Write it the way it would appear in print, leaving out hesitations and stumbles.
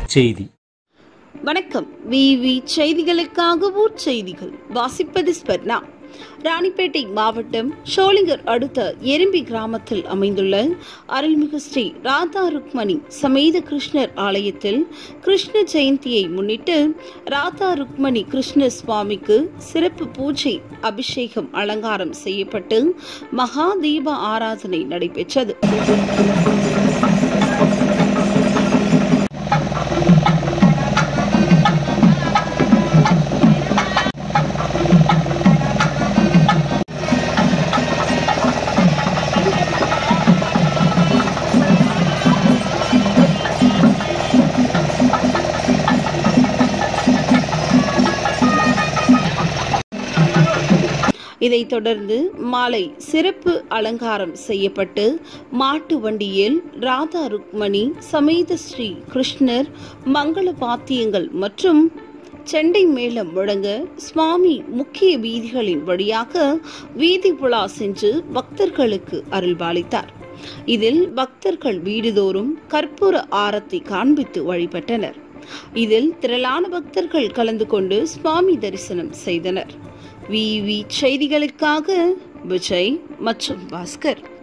செய்தி. வணக்கம். விவி செய்திகளுக்காக ஊர் செய்திகள் வாசிப்பது ஸ்பர்ணா. ராணிப்பேட்டை மாவட்டம் ஷோலிங்கர் அடுத்த எறும்பி கிராமத்தில் அமைந்துள்ள அருள்மிகு ஸ்ரீ ராதா ருக்மணி சமேத கிருஷ்ணர் ஆலயத்தில் கிருஷ்ண ஜெயந்தியை முன்னிட்டு ராதா ருக்மணி கிருஷ்ண சுவாமிக்கு சிறப்பு பூஜை, அபிஷேகம், அலங்காரம் செய்யப்பட்டு மகா தீப ஆராதனை நடைபெற்றது. இதைத் தொடர்ந்து மாலை சிறப்பு அலங்காரம் செய்யப்பட்டு மாட்டு வண்டியில் ராதா ருக்மணி சமேத ஸ்ரீ கிருஷ்ணர் மங்கள வாத்தியங்கள் மற்றும் செண்டை மேளம் முழங்க சுவாமி முக்கிய வீதிகளின் வழியாக வீதி புலா சென்று பக்தர்களுக்கு அருள்பாலித்தார். இதில் பக்தர்கள் வீடுதோறும் கற்பூர ஆரத்தி காண்பித்து வழிபட்டனர். இதில் திரளான பக்தர்கள் கலந்து கொண்டு சுவாமி தரிசனம் செய்தனர். விவி செய்திகளுக்காக விஜய் மற்றும் பாஸ்கர்.